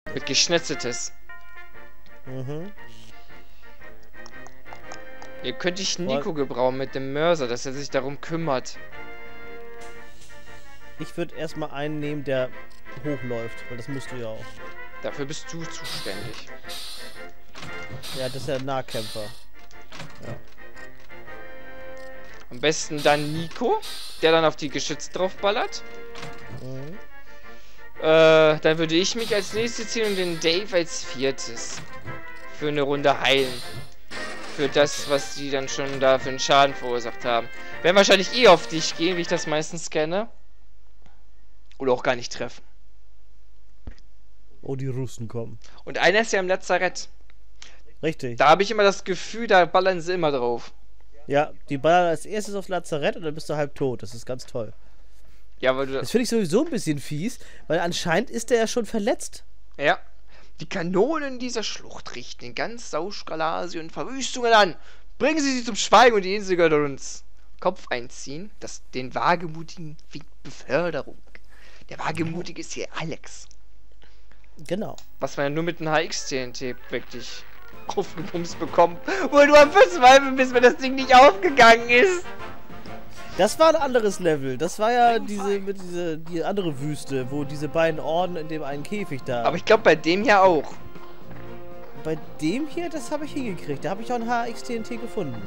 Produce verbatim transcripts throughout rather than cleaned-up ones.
Mit Geschnetzeltes. Mhm. Hier könnte ich Nico gebrauchen mit dem Mörser, dass er sich darum kümmert. Ich würde erstmal einen nehmen, der hochläuft, weil das musst du ja auch. Dafür bist du zuständig. Ja, das ist ja ein Nahkämpfer. Ja. Am besten dann Nico, der dann auf die Geschütze draufballert. Mhm. Äh, dann würde ich mich als nächstes ziehen und den Dave als viertes. Für eine Runde heilen. Für das, was die dann schon da für einen Schaden verursacht haben. Werden wahrscheinlich eh auf dich gehen, wie ich das meistens kenne. Oder auch gar nicht treffen. Oh, die Russen kommen. Und einer ist ja im Lazarett. Richtig. Da habe ich immer das Gefühl, da ballern sie immer drauf. Ja, die ballern als erstes aufs Lazarett und dann bist du halb tot. Das ist ganz toll. Ja, weil du das finde ich sowieso ein bisschen fies, weil anscheinend ist der ja schon verletzt. Ja. Die Kanonen dieser Schlucht richten in ganz Sauschgalasien und Verwüstungen an. Bringen Sie sie zum Schweigen und die Insel gehört uns. Kopf einziehen, das den Wagemutigen winkt Beförderung. Der Wagemutige ist hier Alex. Genau. Was man ja nur mit einem H X T N T wirklich aufgepumst bekommt. Wo du am Verzweifeln bist, wenn das Ding nicht aufgegangen ist. Das war ein anderes Level. Das war ja diese, mit diese, die andere Wüste, wo diese beiden Orden in dem einen Käfig da. Aber ich glaube bei dem hier auch. Bei dem hier, das habe ich hingekriegt. Da habe ich auch ein H X T N T gefunden.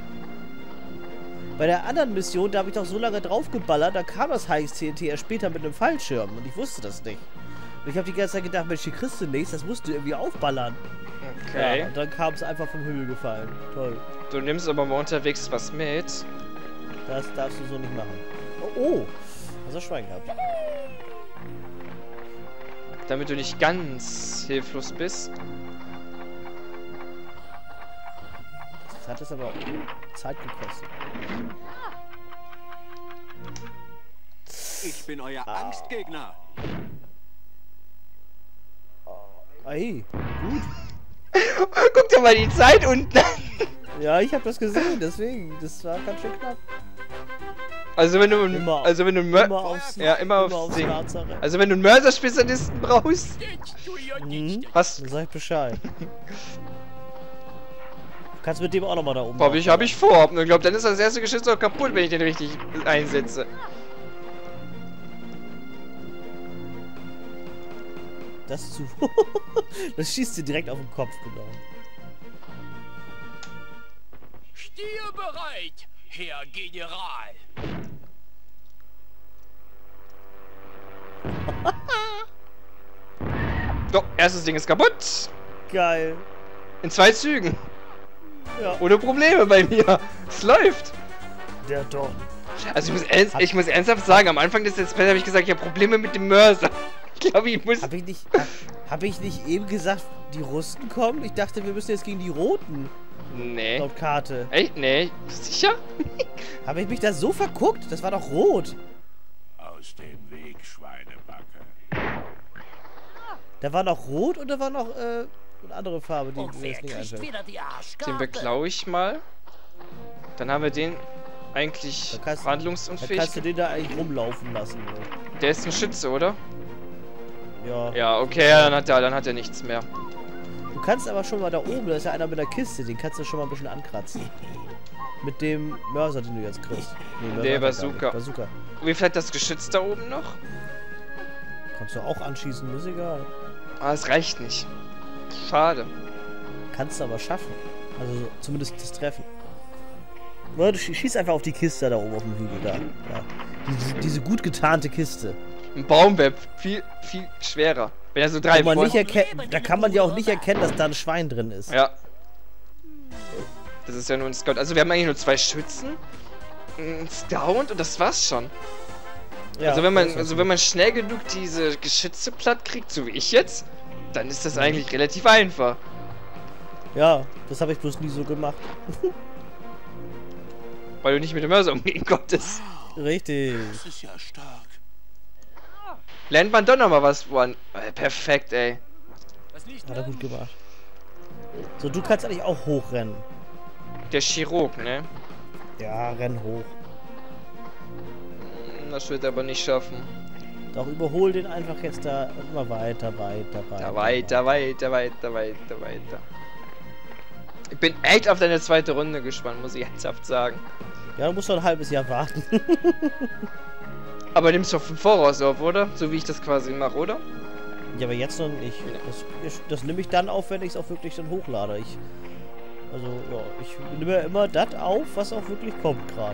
Bei der anderen Mission, da habe ich doch so lange draufgeballert, da kam das H X T N T erst später mit einem Fallschirm. Und ich wusste das nicht. Und ich habe die ganze Zeit gedacht, Mensch, hier kriegst du nichts, das musst du irgendwie aufballern. Okay. Ja, und dann kam es einfach vom Himmel gefallen. Toll. Du nimmst aber mal unterwegs was mit. Das darfst du so nicht machen. Oh, oh. Hast du Schwein gehabt. Damit du nicht ganz hilflos bist. Das hat es aber auch Zeit gekostet. Ich bin euer ah. Angstgegner. Ey, gut. Guck dir mal die Zeit unten an. Ja, ich habe das gesehen, deswegen. Das war ganz schön knapp. Also wenn du immer, also wenn du Mör immer aufs, ja, immer, immer aufs aufs Ding. Lazarett. Also wenn du einen Mörserspezialisten brauchst. Mhm. Was? Dann sag ich Bescheid. Kannst mit dem auch nochmal da oben. Hab ich, hab ich vor. Und ich glaube, dann ist das erste Geschütz auch kaputt, wenn ich den richtig einsetze. Das zu. Das schießt dir direkt auf den Kopf, genau. Stehe bereit, Herr General. So, erstes Ding ist kaputt. Geil. In zwei Zügen. Ja. Ohne Probleme bei mir. Es läuft. Der Don. Also ich muss, ernst, ich muss ernsthaft sagen, am Anfang des Let's Plays habe ich gesagt, ich habe Probleme mit dem Mörser. Ich glaube, ich muss... Hab ich nicht... Hab, hab ich nicht eben gesagt, die Russen kommen? Ich dachte, wir müssen jetzt gegen die Roten. Nee. Laut Karte. Echt? Nee. Sicher? Habe ich mich da so verguckt? Das war doch rot. Aus dem Weg, Schweinebacke. Da war noch rot und da war noch äh, eine andere Farbe, die Und mir wer jetzt nicht kriegt einfällt. wieder die Den Arschkarte? beklaue ich mal. Dann haben wir den eigentlich Da kannst, handlungsunfähig. da kannst du den da eigentlich rumlaufen lassen. So. Der ist ein Schütze, oder? Ja. Ja, okay, dann hat er, dann hat er nichts mehr. Du kannst aber schon mal da oben, da ist ja einer mit der Kiste, den kannst du schon mal ein bisschen ankratzen. Mit dem Mörser, den du jetzt kriegst. Nee, Mörser Der hat er gar Bazooka. nicht. Bazooka. Wie vielleicht das Geschütz da oben noch? Kannst du auch anschießen, ist egal. Ah, es reicht nicht. Schade. Kannst du aber schaffen. Also so, zumindest das Treffen. Oder du schießt einfach auf die Kiste da oben auf dem Hügel da. Ja. Diese, diese gut getarnte Kiste. Ein Baum wäre viel, viel schwerer. Wenn er so drei Wo man Freunde- nicht erkennt, da kann man ja auch nicht erkennen, dass da ein Schwein drin ist. Ja. Das ist ja nur ein Scout. Also wir haben eigentlich nur zwei Schützen, ein Scout und das war's schon. Ja, also wenn man, das also wenn man schnell genug diese Geschütze platt kriegt, so wie ich jetzt, dann ist das eigentlich relativ einfach. Ja, das habe ich bloß nie so gemacht. Weil du nicht mit dem Mörser umgehen konntest. Richtig. Das ist ja stark. Lernt man doch noch mal was woran. Äh, perfekt, ey. Hat er gut gemacht. So, du kannst eigentlich auch hochrennen. Der Chirurg, ne? Ja, renn hoch. Das wird er aber nicht schaffen. Doch, überhol den einfach jetzt da immer weiter, weiter, weiter. Da weiter, weiter, weiter, weiter, weiter. Ich bin echt auf deine zweite Runde gespannt, muss ich ernsthaft sagen. Ja, du musst noch ein halbes Jahr warten. Aber nimmst du vom Voraus auf, oder? So wie ich das quasi mache, oder? Ja, aber jetzt noch nicht. Das, ich, das nehme ich dann auf, wenn ich es auch wirklich dann hochlade. Ich, also, ja, ich nehme ja immer das auf, was auch wirklich kommt gerade.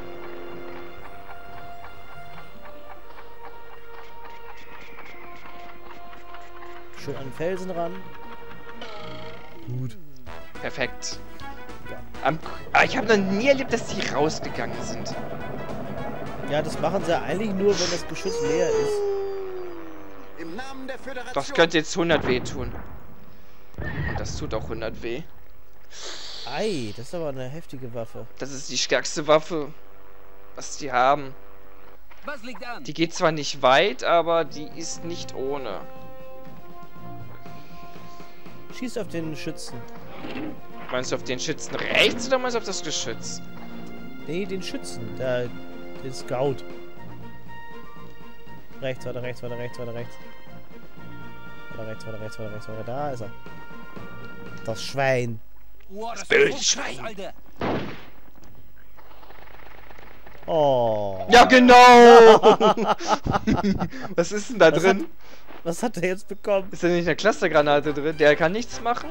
Schön an den Felsen ran. Gut. Perfekt. Ja. Am, ah, ich habe noch nie erlebt, dass die rausgegangen sind. Ja, das machen sie ja eigentlich nur, wenn das Geschütz leer ist. Im Namen der Föderation. Das könnte jetzt hundert weh tun. Und das tut auch hundert weh. Ei, das ist aber eine heftige Waffe. Das ist die stärkste Waffe, was die haben. Was liegt an? Die geht zwar nicht weit, aber die ist nicht ohne. Schieß auf den Schützen. Meinst du auf den Schützen rechts oder meinst du auf das Geschütz? Nee, den Schützen. Der, den Scout. Rechts, weiter, rechts, weiter, rechts, weiter, rechts. Weiter, rechts, weiter, rechts, weiter, rechts, weiter. Da ist er. Das Schwein. Oh, das böse ist Schwein. Alter. Oh. Ja, genau! Was ist denn da Was drin? Was hat er jetzt bekommen? Ist da nicht eine Clustergranate drin? Der kann nichts machen?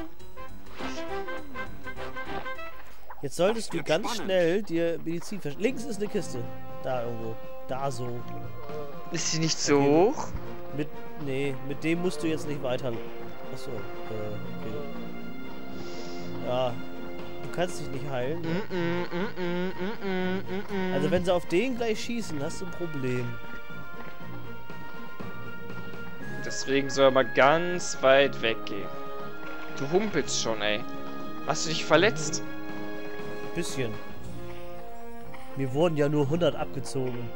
Jetzt solltest du ganz schnell dir Medizin verstehen. Links ist eine Kiste. Da irgendwo. Da so. Ist sie nicht so Okay. hoch? Mit. Nee, mit dem musst du jetzt nicht weiter. Achso. Äh, okay. Ja. Du kannst dich nicht heilen. Mm -mm, mm -mm, mm -mm, mm -mm. Also wenn sie auf den gleich schießen, hast du ein Problem. Deswegen soll er mal ganz weit weggehen. Du humpelst schon, ey. Hast du dich verletzt? Ein bisschen. Mir wurden ja nur hundert abgezogen.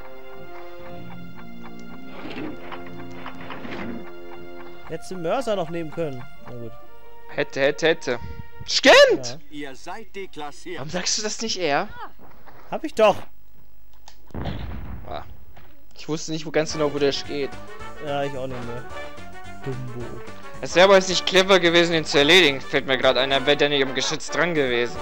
Hättest du Mörser noch nehmen können. Na gut. Hätte, hätte, hätte. Stimmt! Ja. Ihr seid deklassiert. Warum sagst du das nicht eher? Hab ich doch. Ah. Ich wusste nicht wo ganz genau, wo der steht. Ja, ich auch nicht mehr. Dumbo. Es wäre aber jetzt nicht clever gewesen, ihn zu erledigen. Fällt mir gerade ein, dann wäre der nicht am Geschütz dran gewesen.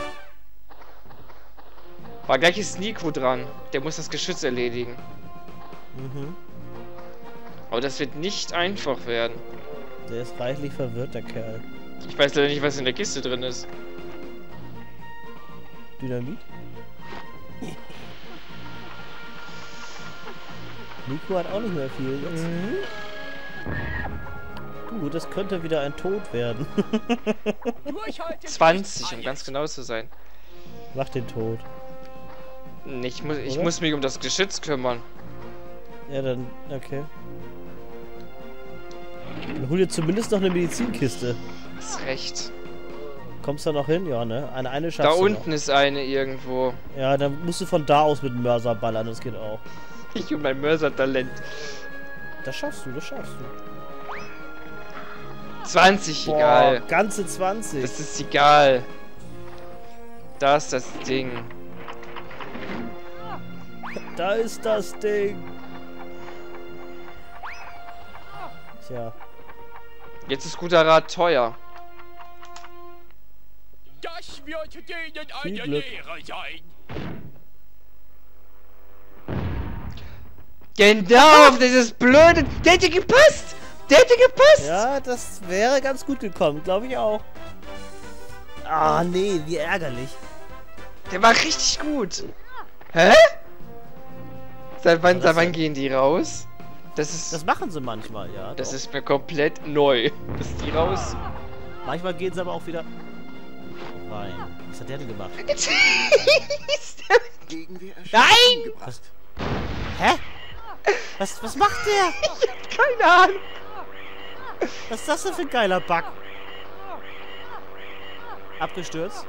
War gleich ist Nico dran. Der muss das Geschütz erledigen. Mhm. Aber das wird nicht einfach werden. Der ist reichlich verwirrt, der Kerl. Ich weiß leider nicht, was in der Kiste drin ist. Dynamit? Nico hat auch nicht mehr viel jetzt. Mhm. Du, das könnte wieder ein Tod werden. Durchhalten. zwanzig, um ganz genau zu sein. Mach den Tod. Ich muss, ich Oder? muss mich um das Geschütz kümmern. Ja, dann, okay. Dann hol dir zumindest noch eine Medizinkiste. Hast recht. Kommst du da noch hin? Ja, ne? Eine, eine Da schaffst du unten ist eine irgendwo. noch. Ja, dann musst du von da aus mit dem Mörser ballern, das geht auch. Ich und mein Mörsertalent. Das schaffst du, das schaffst du. zwanzig, Boah, egal. ganze zwanzig. Das ist egal. Da ist das Ding. Da ist das Ding. Tja. Jetzt ist guter Rat teuer. Das wird denen Viel eine Glück. Lehre sein. Genau, auf dieses blöde... Der hätte gepasst! Der hätte gepasst! Ja, das wäre ganz gut gekommen, glaube ich auch. Ah, nee, wie ärgerlich. Der war richtig gut. Hä? Seit wann, Was seit wann denn? gehen die raus? Das ist... Das machen sie manchmal, ja. Das doch. ist mir komplett neu. Dass die raus... Manchmal gehen sie aber auch wieder rein. Was hat der denn gemacht? Gegenwehr Nein! gebracht. Hä? Was, was macht der? Keine Ahnung. Was ist das denn für ein geiler Bug? Abgestürzt?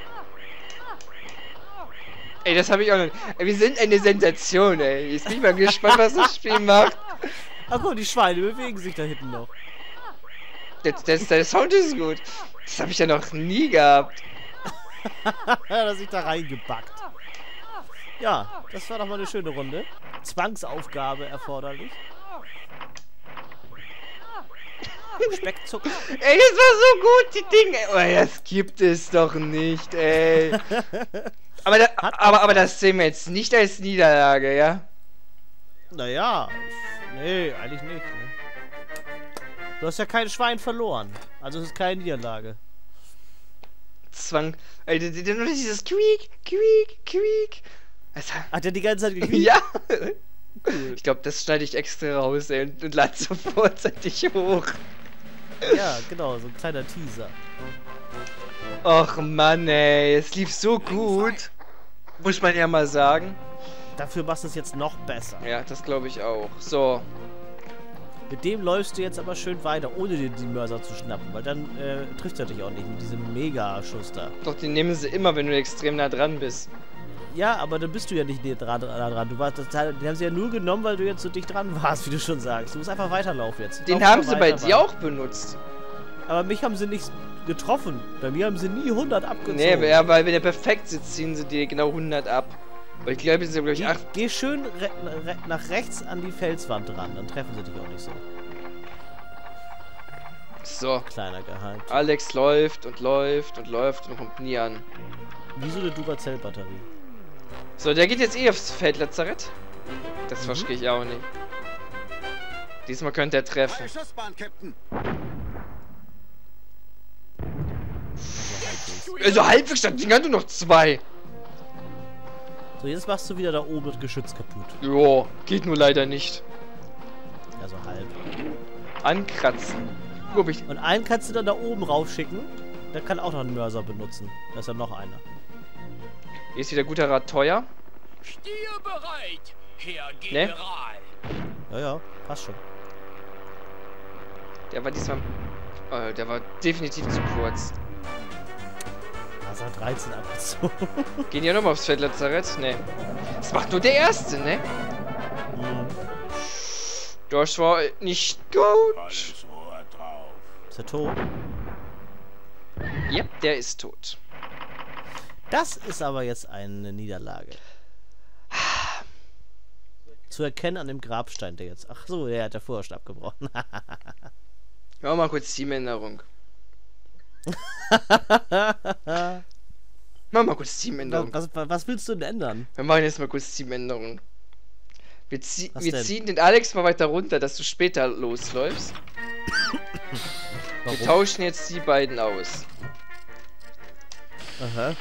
Ey, das habe ich auch noch... Ey, wir sind eine Sensation, ey. Jetzt bin ich mal gespannt, was das Spiel macht. Ach guck, die Schweine bewegen sich da hinten noch. Das, das, der Sound ist gut. Das habe ich ja noch nie gehabt. Hat er sich da reingebackt. Ja, das war doch mal eine schöne Runde. Zwangsaufgabe erforderlich. Speckzucker. Ey, das war so gut, die Dinge. Oh, das gibt es doch nicht, ey. Aber, da, aber, aber das sehen wir jetzt nicht als Niederlage, ja? Naja, nee, eigentlich nicht. Ne? Du hast ja kein Schwein verloren. Also es ist keine Niederlage. Zwang. Ey, nur dieses Quiek, Quiek, Quiek. Also, Hat der die ganze Zeit gequiekt? ja. Ich glaube, das schneide ich extra raus, ey, und, und lade so vorzeitig hoch. Ja, genau, so ein kleiner Teaser. Och Mann, ey, es lief so gut. Muss man ja mal sagen. Dafür machst du es jetzt noch besser. Ja, das glaube ich auch. So. Mit dem läufst du jetzt aber schön weiter, ohne dir die Mörser zu schnappen, weil dann äh, trifft er dich auch nicht mit diesem Mega-Schuss da. Doch, die nehmen sie immer, wenn du extrem nah dran bist. Ja, aber dann bist du ja nicht näher dran, dran, dran. Du warst, das, die haben sie ja nur genommen, weil du jetzt so dicht dran warst, wie du schon sagst. Du musst einfach weiterlaufen jetzt. Den Lauf haben mal sie bei weiter, dir weiter. auch benutzt. Aber mich haben sie nicht getroffen. Bei mir haben sie nie hundert abgezogen. Nee, ja, weil wenn der perfekt sitzt, ziehen sie dir genau hundert ab. Weil ich glaube, sie sind glaube ich Geh, acht. geh schön re re nach rechts an die Felswand ran, dann treffen sie dich auch nicht so. So. Kleiner Gehalt. Alex läuft und läuft und läuft und kommt nie an. Wieso eine Duracell-Batterie? So, der geht jetzt eh aufs Feldlazarett. Das Mhm. verstehe ich auch nicht. Diesmal könnte er treffen. Freie Schussbahn, Captain. Also halbwegs, da Ding hat nur noch zwei. So, jetzt machst du wieder da oben das Geschütz kaputt. Jo, geht nur leider nicht. Also halb. Ankratzen. Guck ich. Und einen kannst du dann da oben raufschicken. Der kann auch noch einen Mörser benutzen. Da ist ja noch einer. Hier ist wieder guter Rat teuer. Stehe bereit, Herr Ne? General. Ja, ja, passt schon. Der war diesmal. Äh, der war definitiv zu kurz. Da ist er dreizehn abgezogen. Gehen die nochmal aufs Feldlazarett? Ne. Das macht nur der erste, ne? Mhm. Das war nicht gut. Alles Rohr drauf. Ist er tot? Ja, der ist tot. Das ist aber jetzt eine Niederlage. Zu erkennen an dem Grabstein, der jetzt... Ach so, der hat ja vorher schon abgebrochen. Ja, mal kurz Teamänderung. Mach mal kurz Teamänderung. was, was willst du denn ändern? Wir machen jetzt mal kurz Teamänderung. Wir, zie Was wir denn? ziehen den Alex mal weiter runter, dass du später losläufst. Wir Warum? tauschen jetzt die beiden aus. Aha.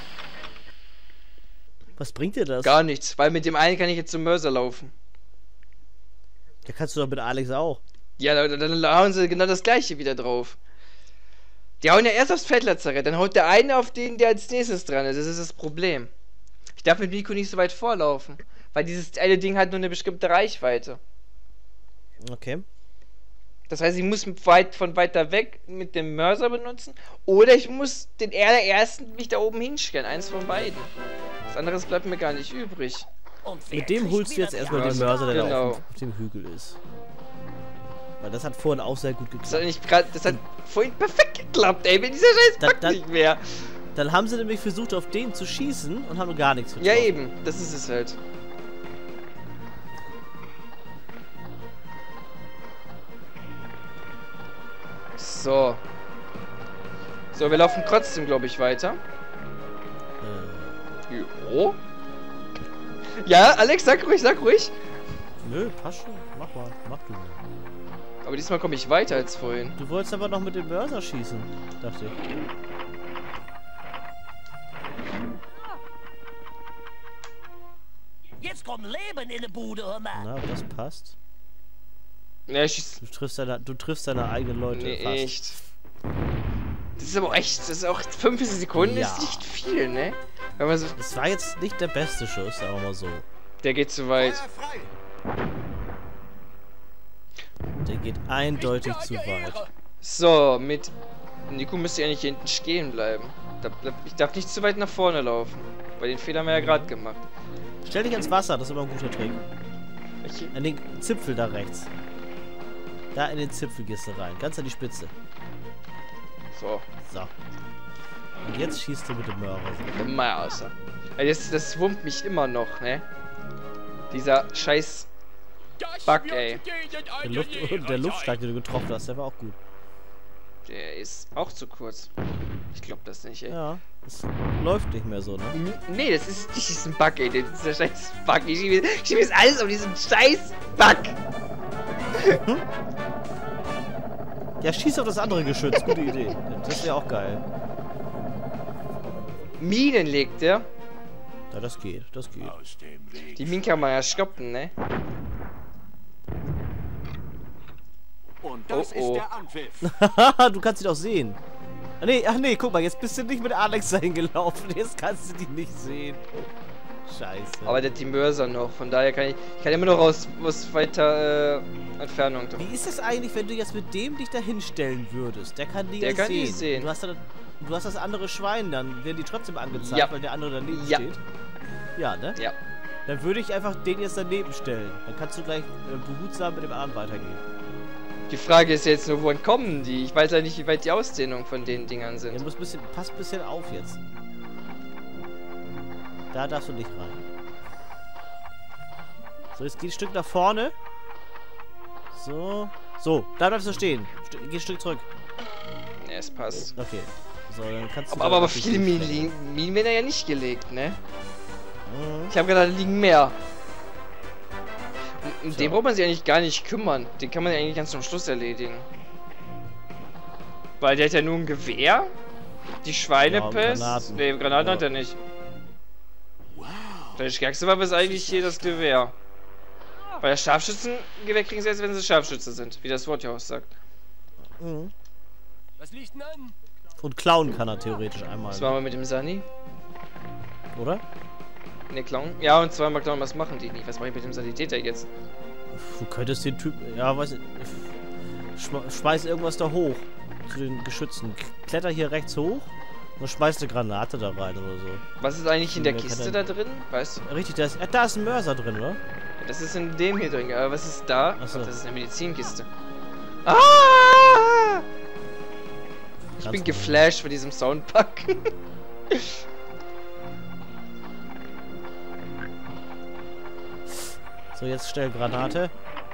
Was bringt dir das? Gar nichts, weil mit dem einen kann ich jetzt zum Mörser laufen. Da kannst du doch mit Alex auch. Ja, dann, dann hauen sie genau das gleiche wieder drauf. Die hauen ja erst aufs Feldlazarett, dann haut der eine auf den, der als nächstes dran ist. Das ist das Problem. Ich darf mit Nico nicht so weit vorlaufen. Weil dieses eine Ding hat nur eine bestimmte Reichweite. Okay. Das heißt, ich muss weit von weiter weg mit dem Mörser benutzen. Oder ich muss den allerersten mich da oben hinstellen. Eins von beiden. Was anderes bleibt mir gar nicht übrig. Mit dem holst du jetzt erstmal den Mörser, Mörser, der da genau. auf, auf dem Hügel ist. Weil das hat vorhin auch sehr gut Das hat, geklappt. nicht grad, das hat vorhin perfekt geklappt, ey. Wenn dieser Scheiß Da- packt da- nicht mehr. Dann haben sie nämlich versucht, auf den zu schießen und haben gar nichts getroffen. Ja, eben. Das ist es halt. So. So, wir laufen trotzdem, glaube ich, weiter. Äh, Jo. Ja, Alex, sag ruhig, sag ruhig. nö, passt schon. Mach mal. Mach du mal. Aber diesmal komme ich weiter als vorhin. Du wolltest aber noch mit dem Mörser schießen, dachte ich. Jetzt kommt Leben in die Bude, hör mal. Na, ob das passt? Ja, ich schieß. Du triffst deine, du triffst deine eigenen Leute Nee, fast. echt. Das ist aber auch echt. Das ist auch. fünfzehn Sekunden Ja. ist nicht viel, ne? Wenn man so. Es war jetzt nicht der beste Schuss, sagen wir mal so. Der geht zu weit. Feuer frei. Der geht eindeutig Mit zu der weit. Ehre. So, mit. Nico müsste ja nicht hier hinten stehen bleiben. Da, da, ich darf nicht zu weit nach vorne laufen. Weil den Fehler haben wir ja gerade gemacht. Stell dich ans Wasser, das ist immer ein guter Trick. Welche? An den Zipfel da rechts. Da in den Zipfel gehst du rein, ganz an die Spitze. So. So. Und jetzt schießt du mit dem Mörser. Immer außer. Ey, Das, das wurmt mich immer noch, ne? Dieser scheiß. Das Bug, wird ey. denen Der, eine Luft, Lehre der Luftschlag, sein. den du getroffen hast, der war auch gut. Der ist auch zu kurz. Ich glaube das nicht, ey. Ja, es läuft nicht mehr so, ne? N nee, das ist, das ist ein Bug, ey. Das ist der scheiß Bug. Ich schiebe, ich schiebe jetzt alles auf diesen scheiß Bug. Ja, schieß auf das andere Geschütz. Gute Idee. Das wäre auch geil. Minen legt der. Ja, das geht. Das geht. Aus dem Weg. Die Minen kann man ja stoppen, ne? Und das Oh, oh. ist der Anpfiff. Haha, du kannst sie doch sehen. Ach nee, ach nee, guck mal, jetzt bist du nicht mit Alex dahin gelaufen. Jetzt kannst du die nicht sehen. Scheiße. Aber der hat die Mörser noch. Von daher kann ich, ich kann immer noch aus, aus weiter äh, Entfernung. Wie ist es eigentlich, wenn du jetzt mit dem dich dahin stellen würdest? Der kann die Der ja kann sehen. die sehen. Du hast, dann, du hast das andere Schwein, dann werden die trotzdem angezeigt, Ja. weil der andere daneben Ja. steht. Ja, ne? Ja. Dann würde ich einfach den jetzt daneben stellen. Dann kannst du gleich äh, behutsam mit dem anderen weitergehen. Die Frage ist jetzt nur, wohin kommen die? Ich weiß ja nicht, wie weit die Ausdehnung von den Dingern Ja, sind. du musst ein bisschen, pass ein bisschen auf jetzt. Da darfst du nicht rein. So, jetzt geh ein Stück nach vorne. So. So, da bleibst du stehen. St geh ein Stück zurück. Ja, es passt. Okay. So, dann kannst du... Aber, da aber natürlich viele Minen, durchschlecken. liegen- Minen werden ja nicht gelegt, ne? Mhm. Ich habe gedacht, da liegen mehr. Um, um Tja. den braucht man sich eigentlich gar nicht kümmern. Den kann man ja eigentlich ganz zum Schluss erledigen. Weil der hat ja nur ein Gewehr. Die Schweinepest. Ja, und Granaten. Ne, Granaten Ja. hat er nicht. Seine stärkste Waffe ist eigentlich hier das Gewehr. Weil das Scharfschützengewehr kriegen sie erst, wenn sie Scharfschütze sind. Wie das Wort ja auch sagt. Mhm. Was liegt denn an? Und klauen kann er theoretisch einmal. Was machen wir mit dem Sani? Oder? Ne, klauen? Ja, und zweimal klauen, was machen die nicht? Was mache ich mit dem Sanitäter jetzt? Du könntest den Typ... Ja, weiß ich... Schme schmeiß irgendwas da hoch. Zu den Geschützen. Kletter hier rechts hoch. Und schmeißt eine Granate da rein oder so. Was ist eigentlich in der Wer kann Kiste denn- da drin? Weißt du? Richtig, da ist... Ja, da ist ein Mörser drin, oder? Das ist in dem hier drin. Aber was ist da? Ach so. Ach, das ist eine Medizinkiste. Ah! Ich Ganz bin normal. geflasht von diesem Soundpack. So, jetzt schnell Granate.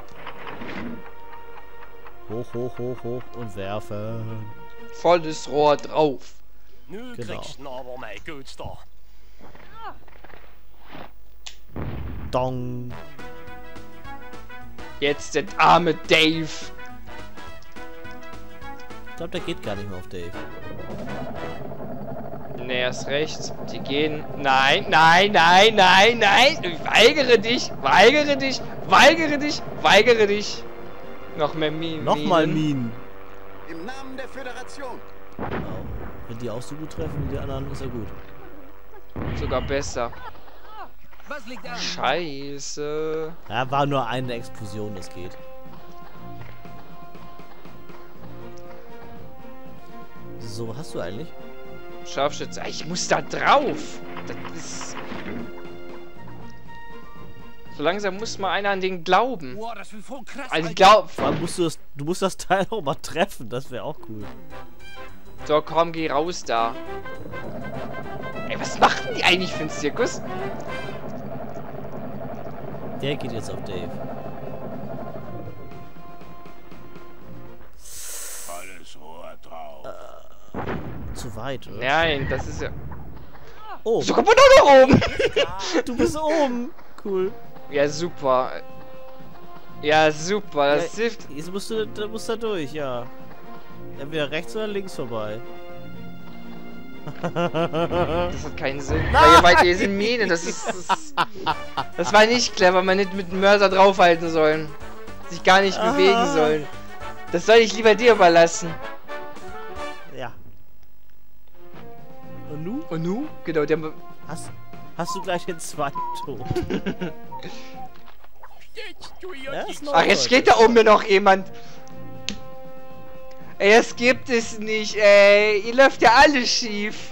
Hoch, hoch, hoch, hoch und werfen. Volles Rohr drauf. Nu Genau. kriegst du aber mein Gutster. Dong. Jetzt der arme Dave. Ich glaube, der geht gar nicht mehr auf Dave. Nee, hast recht. Die gehen. Nein, nein, nein, nein, nein. Ich weigere dich. Weigere dich. Weigere dich. Weigere dich. Noch mehr Minen. Nochmal Minen. Im Namen der Föderation. Oh. Wenn die auch so gut treffen wie die anderen, ist ja gut. Sogar besser. Was liegt an? Scheiße. Ja, war nur eine Explosion, das geht. So, hast du eigentlich? Scharfschütze. Ich muss da drauf. Das ist. So langsam muss mal einer an den glauben. Boah, das wird voll krass. Also Alter. glaub. Vor allem musst du das, du musst das Teil auch mal treffen, das wäre auch cool. So, komm, geh raus da. Ey, was machen die eigentlich für einen Zirkus? Der geht jetzt auf Dave. Volles Rohr drauf. Zu weit, oder? Nein, das ist ja. Oh, So kommt man doch nach oben. du bist oben. Cool. Ja, super. Ja, super. Das Ja, hilft. Jetzt musst du, da musst du da durch, ja. Entweder rechts oder links vorbei. Das hat keinen Sinn. Weil hier weiter hier sind Minen. Das ist. Das, das war nicht clever. Man hätte mit dem Mörser draufhalten sollen. Sich gar nicht Ah. bewegen sollen. Das soll ich lieber dir überlassen. Ja. Und nu? Und nu? Genau, der. Hast, hast du gleich den zweiten Tod? Jetzt, du Ja, Idiot. ist noch- Ach, jetzt steht da oben mir noch jemand. Ey, das gibt es nicht, ey. Ihr läuft ja alles schief.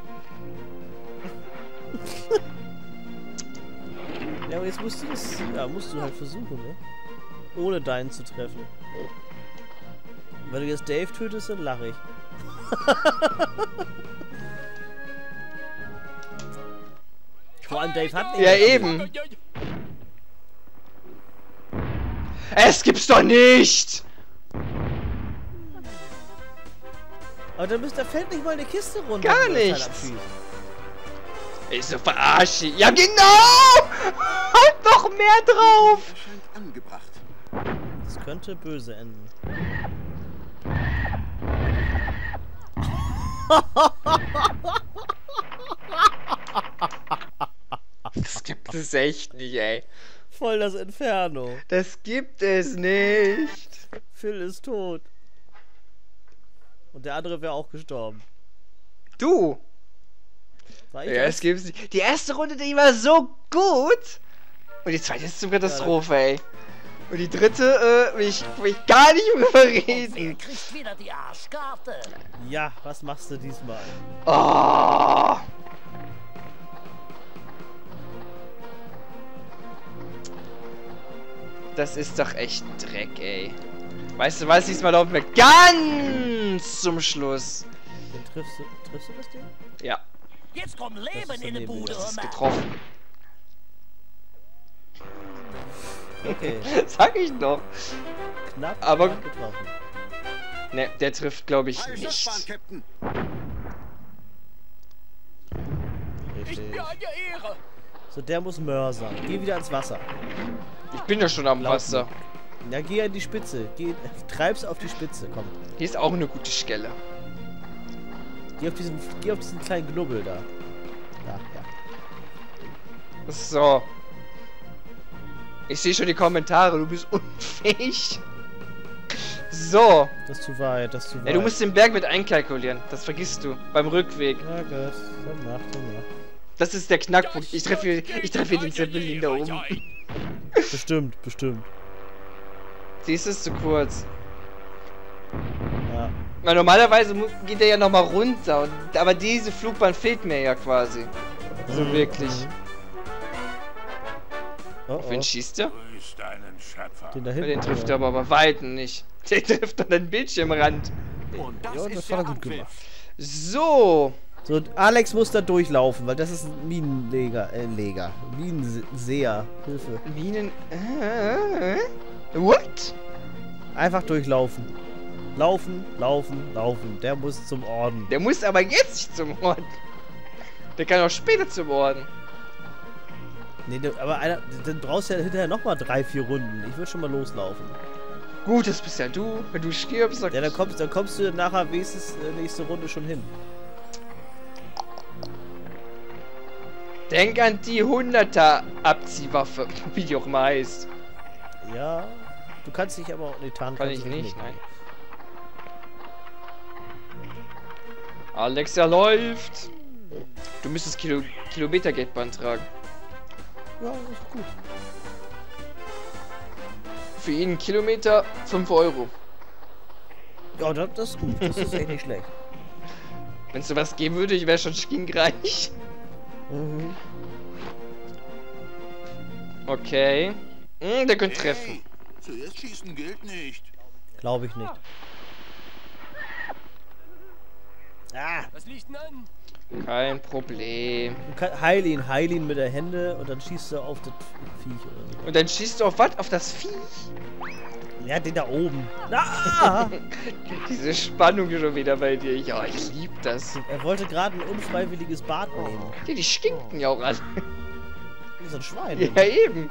Ja, aber jetzt musst du das. Ja, musst du halt versuchen, ne? Ohne deinen zu treffen. Wenn du jetzt Dave tötest, dann lache ich. Vor allem Dave hat nicht. Ja, mehr eben. Es gibt's doch nicht! Aber da, müsst, da fällt nicht mal eine Kiste runter. Gar wenn man das nichts. Teil abschießt. Ey, so verarsche. Ja, genau! Haut noch mehr drauf! Er scheint angebracht. Das könnte böse enden. Das gibt es echt nicht, ey. Voll das Inferno. Das gibt es nicht. Phil ist tot. Und der andere wäre auch gestorben. Du! War ich Ja, das? es gibt's nicht. Die erste Runde, die war so gut. Und die zweite ist zum Katastrophe, ey. Und die dritte, äh, will ich, will ich gar nicht drüber Wer reden. kriegt wieder die Arschkarte? Ja, was machst du diesmal? Oh. Das ist doch echt ein Dreck, ey. Weißt du was, diesmal laufen wir ganz zum Schluss. Den triffst du, triffst du das Ding? Ja, Jetzt kommt Leben ist in die daneben, Bude, das das ist hör mal. getroffen. Okay, Sag ich doch. knapp, Aber- knapp getroffen. Ne, der trifft, glaube ich, Falscher Span, nicht. Captain. Richtig. Ich bin an der Ehre. So, der muss mörsern. Geh wieder ins Wasser. Ich bin ja schon am Glaub Wasser. Ja, geh an die Spitze. Geh, treib's auf die Spitze, komm. Hier ist auch eine gute Stelle. Geh auf diesen, geh auf diesen kleinen Knubbel da. Da, ja. So. Ich sehe schon die Kommentare, du bist unfähig. So. Das ist zu weit, das ist zu weit. Ja, du musst den Berg mit einkalkulieren. Das vergisst du. Beim Rückweg. Ja, gut. Dann mach, dann mach. Das ist der Knackpunkt. Ich treffe ich treffe hier den Zeppelin da oben. Bestimmt, bestimmt. Siehst du, es zu kurz. Ja. Weil normalerweise mu- geht der ja nochmal runter. Und, aber diese Flugbahn fehlt mir ja quasi. So Mhm. wirklich. Oh, Auf wen oh. schießt der? Grüß deinen Schöpfer. Den da Ja, hinten. den trifft ja. er aber bei Weitem nicht. Der trifft an den Bildschirmrand. Und das Ja, das ist hat er der gut Abpfiff. gemacht. So. So, Alex muss da durchlaufen, weil das ist ein Minenleger. Äh, Leger. Minenseher. Hilfe. Minen. Äh, what? Einfach durchlaufen. Laufen, laufen, laufen. Der muss zum Orden. Der muss aber jetzt nicht zum Orden. Der kann auch später zum Orden. Nee, du- aber einer, dann brauchst du ja hinterher nochmal drei, vier Runden. Ich würde schon mal loslaufen. Gut, das bist ja du. Wenn du stirbst, dann Ja, dann kommst, dann kommst du nachher wenigstens äh, nächste Runde schon hin. denk an die hunderter Abziehwaffe, wie die auch mal heißt. Ja. Du kannst dich aber auch. Nee, tarnen Kann kannst ich du nicht, nein. Alex, er läuft. Du müsstest Kilo Kilometergeld beantragen. Ja, ist gut. Für jeden Kilometer fünf Euro. Ja, das, das ist gut. Das ist echt nicht schlecht. Wenn es sowas geben würde, ich wäre schon stinkreich. Mhm. Okay. Hm, der könnte treffen. Hey, zuerst schießen gilt nicht. Glaube ich nicht. Ah! Was liegt denn an? Kein Problem. Du kannst, heil ihn, heil ihn mit der Hände und dann schießt du auf das Viech oder so. Und dann schießt du auf was? Auf das Vieh? Ja, den da oben. Ah! Diese Spannung schon wieder bei dir. Ja, ich lieb das. Er wollte gerade ein unfreiwilliges Bad nehmen. Ja, die stinken ja auch alle. Das ist ein Schwein. Ja, eben.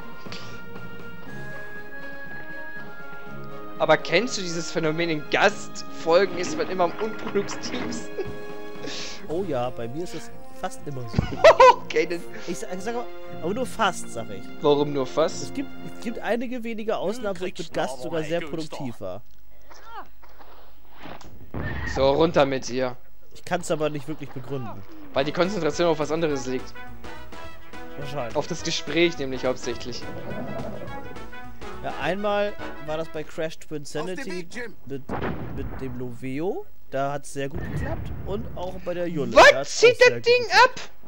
Aber kennst du dieses Phänomen, in Gastfolgen ist man immer am unproduktivsten? Oh ja, bei mir ist es fast immer so. Okay, dann Ich sag, ich sag aber, aber nur fast, sag ich. warum nur fast? Es gibt, es gibt einige wenige Ausnahmen, wo ich mit Gast sogar sehr produktiv war. So, runter mit dir. Ich kann es aber nicht wirklich begründen. Weil die Konzentration auf was anderes liegt. Wahrscheinlich. Auf das Gespräch nämlich hauptsächlich. Ja, einmal war das bei Crash Twinsanity Auf dem Weg, Jim. mit, mit dem Loveo. Da hat es sehr gut geklappt. Und auch bei der Julle. Da hat's Was auch zieht sehr das gut Ding geklappt. ab?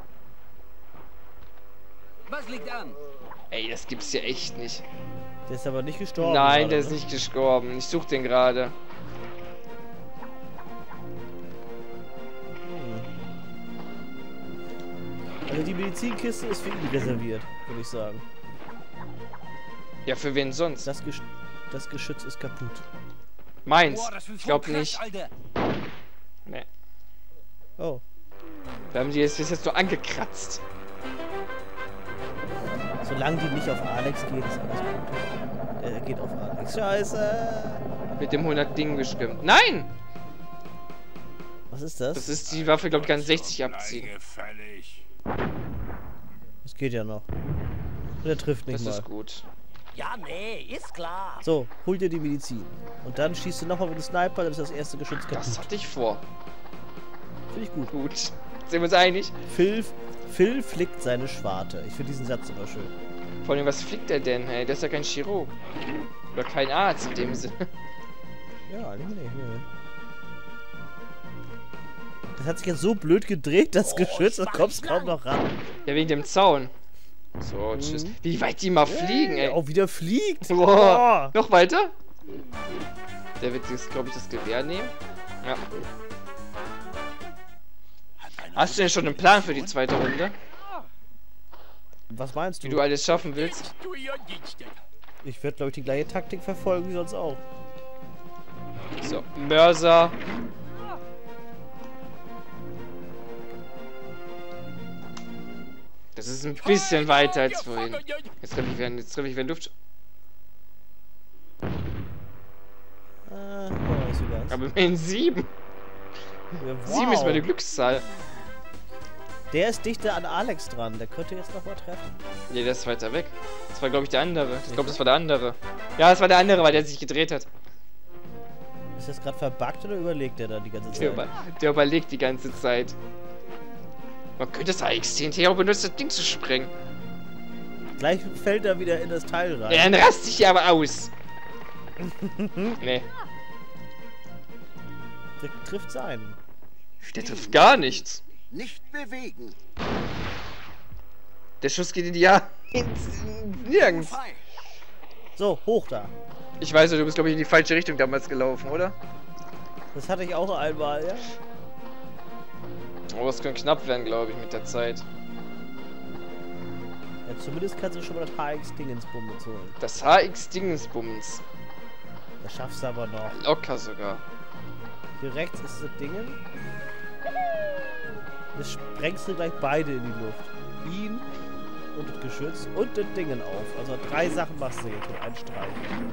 Was liegt an? Ey, das gibt's ja echt nicht. Der ist aber nicht gestorben. Nein, gerade, der ist ne? nicht gestorben. Ich such den gerade. Also die Medizinkiste ist für ihn reserviert, würde ich sagen. Ja, für wen sonst? Das, Gesch das Geschütz ist kaputt. Meins. Boah, das will Ich voll glaub krass, nicht. Alter. Nee. Wir haben die jetzt, jetzt so angekratzt. Solange die nicht auf Alex geht, ist alles gut. Er geht auf Alex. Scheiße! Mit dem hundert Ding gestimmt. Nein! Was ist das? Das ist die Waffe, glaube ich, kann sechzig abziehen. Gefällig. Das geht ja noch. Der trifft nicht Das mal. ist gut. Ja, nee, ist klar. So, hol dir die Medizin. Und dann schießt du nochmal mit dem Sniper, dann ist das erste Geschütz kaputt. Das hatte ich vor. Finde ich gut. Gut. Sind wir uns einig? Phil, Phil flickt seine Schwarte. Ich finde diesen Satz immer schön. Vor allem, was fliegt er denn? Hey, der ist ja kein Chirurg. Oder kein Arzt in dem Sinne. Ja, nicht, nicht, nicht. Das hat sich jetzt so blöd gedreht, das Oh, Geschütz, ich du kommst weiß kaum lang. noch ran. Ja, wegen dem Zaun. So, tschüss. Mhm. Wie weit die mal fliegen, ey. Auch wieder fliegt. Boah. Noch weiter? Der wird jetzt, glaube ich, das Gewehr nehmen. Ja. Hast du denn schon einen Plan für die zweite Runde? Was meinst Wie du? du alles schaffen willst? Tu ihr Dienste. Ich werde, glaube ich, die gleiche Taktik verfolgen wie sonst auch. So, Mörser. Das ist ein bisschen weiter als vorhin. Jetzt treffe ich wieder, jetzt treffe ich wieder Luft. Ah, oh, ist egal. Aber immerhin sieben. Ja, Sieben ist meine Glückszahl. Der ist dichter an Alex dran. Der könnte jetzt noch mal treffen. Nee, der ist weiter weg. Das war, glaube ich, der andere. Ich glaube, das war der andere. Ja, das war der andere, weil der sich gedreht hat. Ist das gerade verbuggt oder überlegt der da die ganze Der, Zeit? über, der überlegt die ganze Zeit. Man könnte das A X T N T auch benutzen, das Ding zu sprengen. Gleich fällt er wieder in das Teil rein. Ja, dann rast ich hier aber aus. Nee, Der trifft seinen. der trifft gar nichts. Nicht bewegen. Der Schuss geht in die ja ins nirgends. Frei. So, hoch da. Ich weiß, du bist, glaube ich, in die falsche Richtung damals gelaufen, oder? Das hatte ich auch einmal, ja? Oh, das könnte knapp werden, glaube ich, mit der Zeit. Ja, zumindest kannst du schon mal das H X-Dingensbummels holen. Das H X-Dingensbummens. Das schaffst du aber noch. Locker sogar. Hier rechts ist das Dingen. Das sprengst du gleich beide in die Luft. Ihn und das Geschütz und das Dingen auf. Also drei Sachen machst du jetzt mit einem Streich.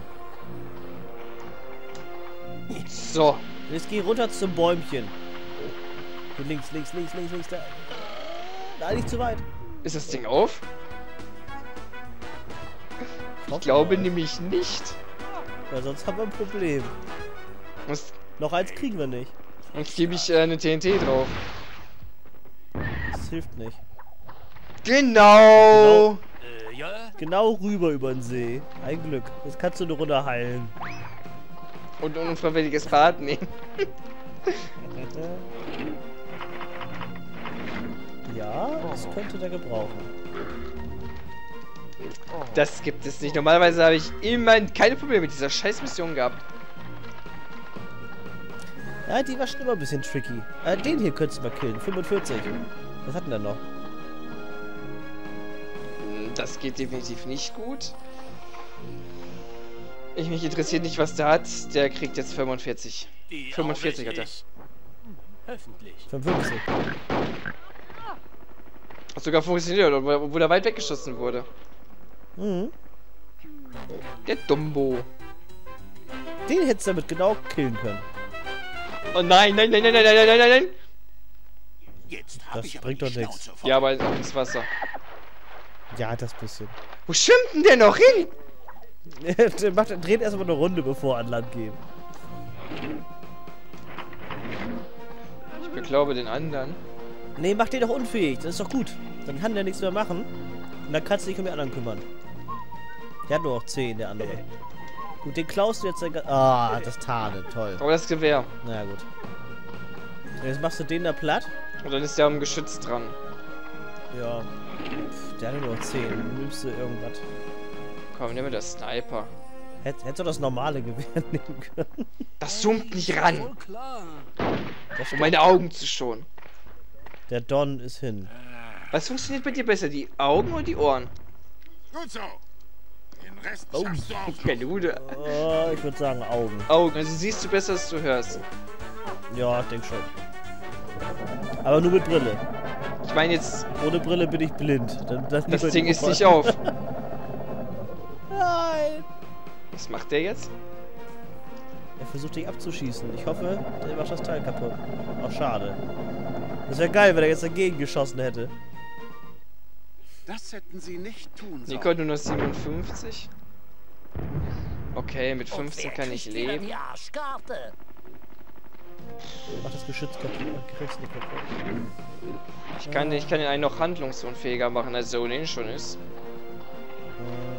So. Und jetzt geh runter zum Bäumchen. Hier links, links, links, links, links, da. Da, nicht zu weit. Ist das Ding auf? Ich hoffe glaube mal. nämlich nicht. Weil sonst haben wir ein Problem. Sonst, Noch eins kriegen wir nicht. sonst gebe ich äh, eine T N T drauf. Das hilft nicht. Genau. Äh, ja? Genau rüber über den See. Ein Glück. Das kannst du eine Runde heilen. Und ein unfreiwilliges Bad nehmen. Ja, das könnte der gebrauchen. Das gibt es nicht. Normalerweise habe ich immer keine Probleme mit dieser scheiß Mission gehabt. Ja, die war schon immer ein bisschen tricky. Äh, den hier könntest du mal killen. fünfundvierzig. Was hat denn der noch? Das geht definitiv nicht gut. Ich mich interessiert nicht, was der hat. Der kriegt jetzt fünfundvierzig. Die fünfundvierzig hat er. ist öffentlich. fünfundfünfzig. Hat sogar funktioniert, obwohl obwohl er weit weggeschossen wurde. Mhm. Der Dumbo. Den hättest du damit genau killen können. Oh nein, nein, nein, nein, nein, nein, nein, nein, nein. Jetzt hab Das ich aber bringt die doch nichts. Schnauze voll. Ja, aber ins Wasser. Ja, das bisschen. Wo schwimmt denn der noch hin? der macht, dreht erstmal eine Runde, bevor er an Land geht. Ich beglaube den anderen. Nee, mach den doch unfähig. Das ist doch gut. Dann kann der nichts mehr machen. Und dann kannst du dich um die anderen kümmern. Der hat nur noch zehn, der andere. Gut, den klaust du jetzt. Ah, das Tarne. Toll. Aber das Gewehr. Na ja, gut. Und jetzt machst du den da platt. Und dann ist der am Geschütz dran. Ja. Pff, der hat nur noch zehn. Dann nimmst du irgendwas. Komm, nimm mir das Sniper. Hätt, hättest du das normale Gewehr nehmen können. Das zoomt nicht ran, Wohl klar. Das um meine Augen zu schonen. Der Don ist hin. Was funktioniert bei dir besser, die Augen oder die Ohren? Gut so. Den Rest Oh. schaffst du auch. Pelude. Oh, ich würde sagen Augen. Augen, also siehst du besser, als du hörst. Ja, ich denke schon. Aber nur mit Brille. meine jetzt, Ohne Brille bin ich blind. Dann, das das Ding ist nicht auf. Nein! Was macht der jetzt? Er versucht dich abzuschießen. Ich hoffe, der macht das Teil kaputt. Ach, schade. Das wäre geil, wenn er jetzt dagegen geschossen hätte. Das hätten Sie nicht tun sollen. Nico, nur noch siebenundfünfzig. Okay, mit Und fünfzehn wer kann ich kriegt wieder leben. die Arschkarte? Mach das Geschütz kaputt. Kriegst nicht kaputt. Ich kann, ich kann den einen noch handlungsunfähiger machen, als er ohnehin schon ist. Äh,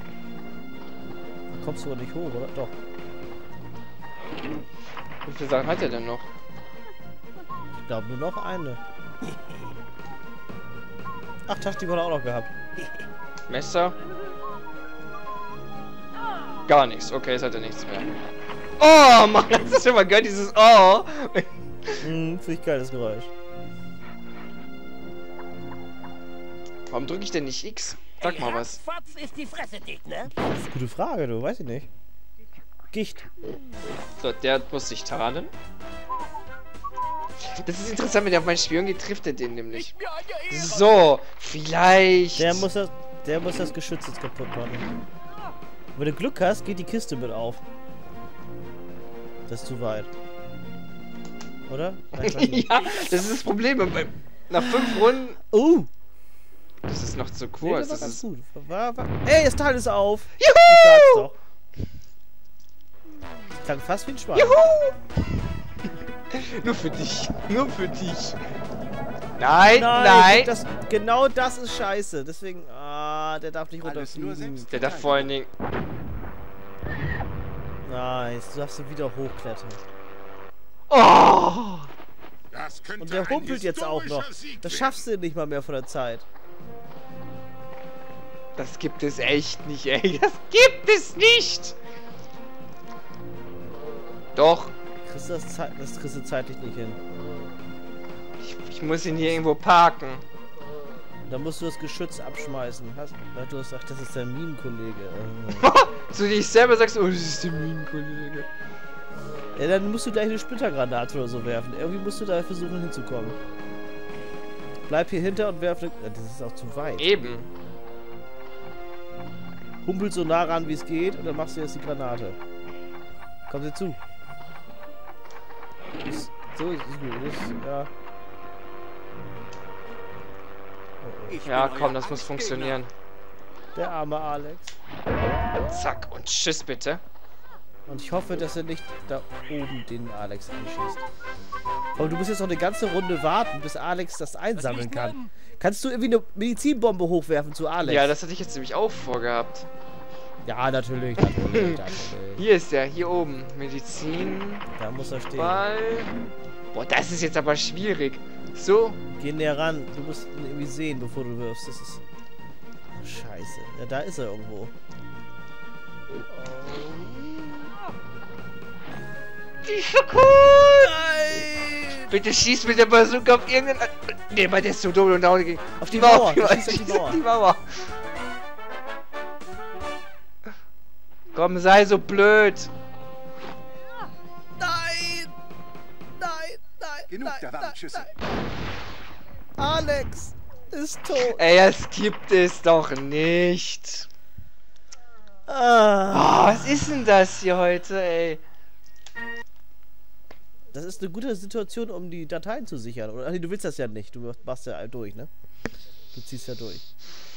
da kommst du aber nicht hoch, oder? Doch. Wie viele Sachen hat er denn noch? Ich glaube nur noch eine. Ach, Taschendieb hat er auch noch gehabt. Messer? Gar nichts. Okay, jetzt hat er nichts mehr. Oh, Mann, das ist immer geil, dieses Oh. Hm, finde ich geiles Geräusch. Warum drücke ich denn nicht X? Sag mal was. Ratzfatz ist die Fresse dick, ne? Das ist eine gute Frage, du. Weiß ich nicht. Gicht. So, der muss sich tarnen. Das ist interessant, wenn der auf meinen Spion geht, trifft er den nämlich. So, vielleicht. Der muss das, der muss das Geschütz jetzt kaputt machen. Wenn du Glück hast, geht die Kiste mit auf. Das ist zu weit. Oder? Nein, ich weiß nicht. Ja, das ist das Problem. Bei- Nach fünf Runden. Oh! Das ist noch zu Nee, kurz. das war Das ganz ist. gut. War, war. Ey, das Teil ist auf! Juhu! Ich sag's doch. Das klang fast wie ein Schwein. Juhu! Nur für dich. Nur für dich. Nein, nein. Nein! Das, genau das ist scheiße. Deswegen. Ah, der darf nicht Alles nur runterfliegen. selbst- Der darf vor allen Dingen. Nice, du darfst wieder hochklettern. Oh! Das könnte Und der ein humpelt jetzt auch noch. historischer Sieg Das werden. schaffst du nicht mal mehr von der Zeit. Das gibt es echt nicht, ey. Das gibt es nicht! Doch. Kriegst du das, Zeit, das kriegst du zeitlich nicht hin. Ich, ich muss ihn hier irgendwo parken. Da musst du das Geschütz abschmeißen. Hast, weil du hast gesagt, das ist der Minenkollege. Äh. Zu dich selber sagst, oh, das ist der Minenkollege. Ja, dann musst du gleich eine Splittergranate oder so werfen. Irgendwie musst du da versuchen hinzukommen. Bleib hier hinter und werf eine... Ja, das ist auch zu weit. Eben. Humpel so nah ran, wie es geht, und dann machst du jetzt die Granate. Komm dir zu. Ist, so ist es gut. Ist, ja. Ich Ja, bin komm, euer das muss Angstgegner. funktionieren. Der arme Alex. Zack und tschüss bitte. Und ich hoffe, dass er nicht da oben den Alex anschießt. Aber du musst jetzt noch eine ganze Runde warten, bis Alex das einsammeln kann. Kannst du irgendwie eine Medizinbombe hochwerfen zu Alex? Ja, das hatte ich jetzt nämlich auch vorgehabt. Ja, natürlich, natürlich, natürlich. Hier ist der, hier oben. Medizin, Da muss er stehen. Ball. Boah, das ist jetzt aber schwierig. So. Geh näher ran. Du musst ihn irgendwie sehen, bevor du wirfst. Das ist... Oh, scheiße. Ja, da ist er irgendwo. Die ist so cool! Nein! Bitte schieß mit der Bazooka auf irgendeinen... Nee, weil der ist so dumm und dauert gegen... Auf die Mauer! Du schießt auf die Schieß Mauer. auf die Mauer. Komm, sei so blöd. Nein! Nein! Nein! Genug nein, der nein, Warnschüsse. nein. Alex ist tot. Ey, das gibt es doch nicht. Ah. Oh, was ist denn das hier heute, ey? Das ist eine gute Situation, um die Dateien zu sichern. Oder, ach nee, du willst das ja nicht. Du machst ja durch, ne? Du ziehst ja durch.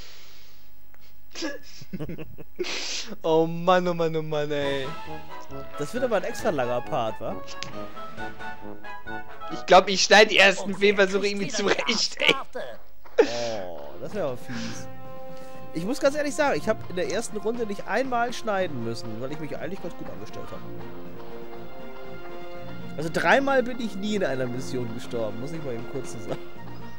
Oh Mann, oh Mann, oh Mann, ey. Das wird aber ein extra langer Part, wa? Ich glaube, ich schneide die ersten Und wer Fehlversuche kriegt irgendwie wieder die zurecht, ey. Arschkarte? Oh, das wäre aber fies. Ich muss ganz ehrlich sagen, ich habe in der ersten Runde nicht einmal schneiden müssen, weil ich mich eigentlich ganz gut angestellt habe. Also dreimal bin ich nie in einer Mission gestorben, muss ich mal eben kurz so sagen.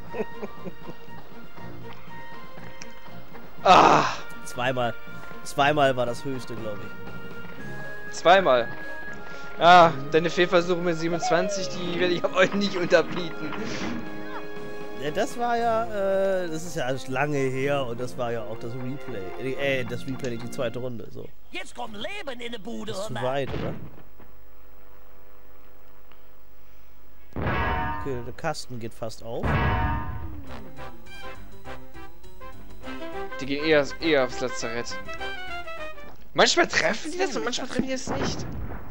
Ah, Zweimal. Zweimal war das höchste, glaube ich. zweimal. Ah, deine Fehlversuche mit siebenundzwanzig, die werde ich aber euch nicht unterbieten. Ja, das war ja, äh, das ist ja alles lange her und das war ja auch das Replay. Äh, das Replay, nicht die zweite Runde, so. Jetzt kommt Leben in die Bude, Das ist zu Mann. weit, oder? Okay, der Kasten geht fast auf. Die gehen eher, eher aufs Lazarett. Manchmal treffen die das und manchmal treffen die es nicht.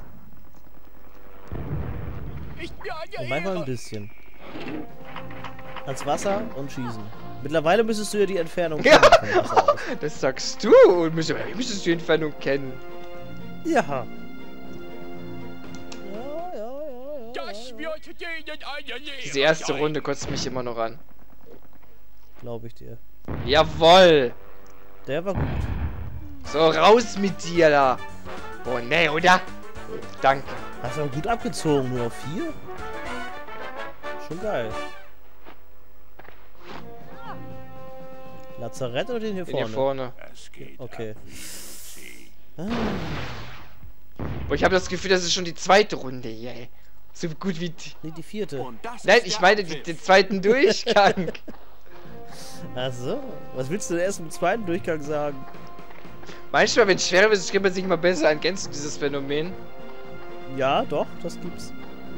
Ist mir eine Und manchmal ein Ehre. bisschen. Ans Wasser und schießen. Mittlerweile müsstest du ja die Entfernung Ja. kennen vom Wasser aus. Das sagst du. Und müsstest, wie müsstest du die Entfernung kennen? Ja. Ja, ja, ja, ja. Das wird denen eine Lehre Diese erste sein. Runde kotzt mich immer noch an. Glaube ich dir. Jawoll. Der war gut. So, raus mit dir da. Oh, ne, oder? Danke. Hast du aber gut abgezogen, nur auf vier? Schon geil. Lazarett oder den hier Den vorne? hier vorne. Es geht Okay. Ah, Boah, ich habe das Gefühl, das ist schon die zweite Runde hier, ey. So gut wie die... nee, die vierte. Und das Nein, ist ich der meine die, Abpfiff. den zweiten Durchgang. Ach so. Was willst du denn erst im zweiten Durchgang sagen? Manchmal, wenn es schwerer wird, kriegt man sich immer besser an. Kennst du dieses Phänomen? Ja, doch, das gibt's.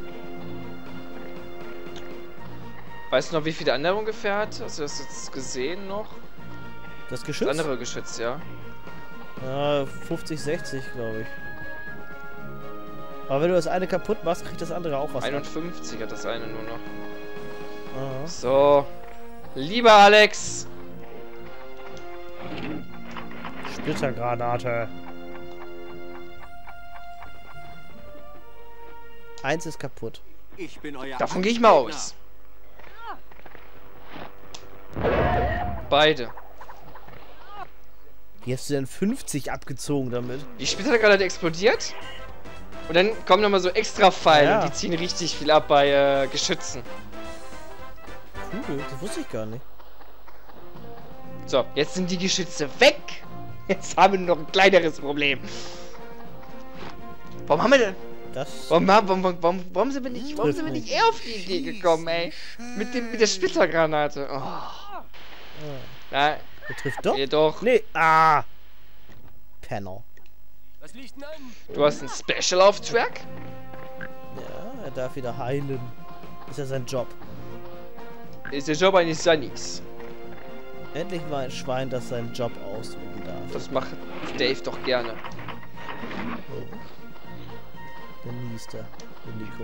Weißt du noch, wie viele andere ungefähr hat? Hast du das jetzt gesehen noch? Das Geschütz? Das andere Geschütz, ja. Ja, fünfzig, sechzig, glaube ich. Aber wenn du das eine kaputt machst, kriegt das andere auch was ab. einundfünfzig hat das eine nur noch. Aha. So. Lieber Alex. Splittergranate. Eins ist kaputt. Ich bin euer Davon gehe ich mal Angstgegner. aus. Beide. Wie hast du denn fünfzig abgezogen damit? Die Splittergranate explodiert. Und dann kommen nochmal so extra Pfeile. Ja. Und die ziehen richtig viel ab bei äh, Geschützen. Cool, das wusste ich gar nicht. So, jetzt sind die Geschütze weg. Jetzt haben wir noch ein kleineres Problem. Warum haben wir denn... Das Warum, warum, warum, warum, warum sind wir nicht, warum Trifft sind wir nicht nicht. eher auf die Idee gekommen, ey? Mit dem, mit der Splittergranate. Oh. Na, der trifft doch? jedoch. Nee, ah! Penner. Was liegt denn an? Du hast einen Special-Auftrag? Ja, er darf wieder heilen. Ist ja sein Job. Ist der Job eines Sunnies. Endlich mal ein Schwein, das seinen Job ausüben darf. Das macht Dave doch gerne. Der niest er, der Nico.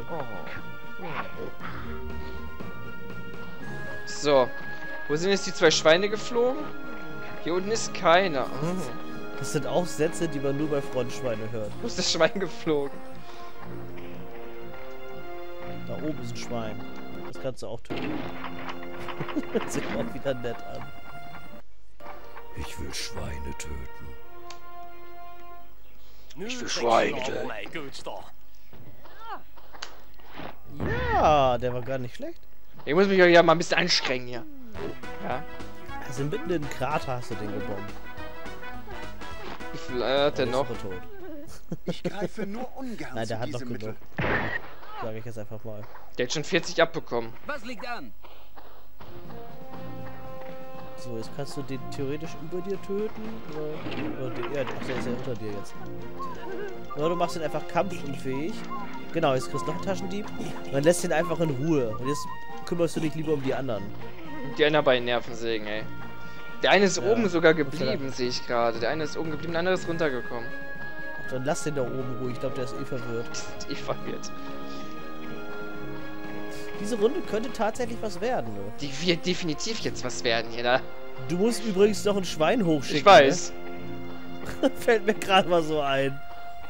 So. Wo sind jetzt die zwei Schweine geflogen? Hier unten ist keiner. Oh. Das sind auch Sätze, die man nur bei Frontschweine hört. Wo ist das Schwein geflogen? Da oben ist ein Schwein. Das kannst du auch töten. Das sieht auch wieder nett an. Ich will Schweine töten. Ich will Schweine töten. Mein Gütster. Ja, der war gar nicht schlecht. Ich muss mich ja mal ein bisschen anstrengen hier. Ja. Also mitten in den Krater hast du den gebombt. Wie viel äh, hat der Der noch? ist tot. Ich greife nur ungern Nein, der zu hat noch diesem genug. Mittel. Sag ich jetzt einfach mal. Der hat schon vierzig abbekommen. Was liegt an? So, jetzt kannst du den theoretisch über dir töten. Oder, oder den, ja, ach, der ist ja unter dir jetzt. Oder du machst ihn einfach kampfunfähig. Genau, jetzt kriegst du noch einen Taschendieb. Und dann lässt ihn einfach in Ruhe. Und jetzt kümmerst du dich lieber um die anderen. Die anderen beiden Nervensägen, ey. Der eine ist Ja, oben sogar okay. geblieben, sehe ich gerade. Der eine ist oben geblieben, der andere ist runtergekommen. Ach, dann lass den da oben ruhig. Ich glaube, der ist eh verwirrt. Die verwirrt. Diese Runde könnte tatsächlich was werden, ne? Die wird definitiv jetzt was werden hier, da. Du musst übrigens noch ein Schwein hochschicken. Ich weiß. Ne? Fällt mir gerade mal so ein.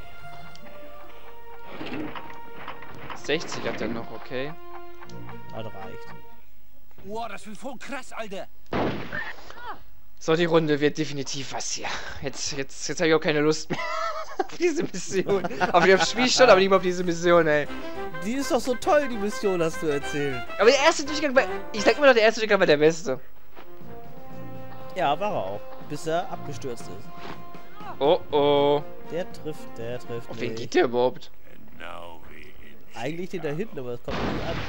sechzig hat er noch, okay. Ah, das reicht. Boah, das wird voll krass, Alter. So, die Runde wird definitiv was hier. Jetzt, jetzt, jetzt habe ich auch keine Lust mehr auf diese Mission. Auf die aufs Spiel schon, aber nicht mehr auf diese Mission, ey. Die ist doch so toll, die Mission, hast du erzählt. Aber der erste Durchgang war... Ich sag immer noch, der erste Durchgang war der beste. Ja, war er auch. Bis er abgestürzt ist. Oh, oh. Der trifft, der trifft Auf wen nicht. geht der überhaupt? Genau wie in Eigentlich den da hinten, aber das kommt nicht an.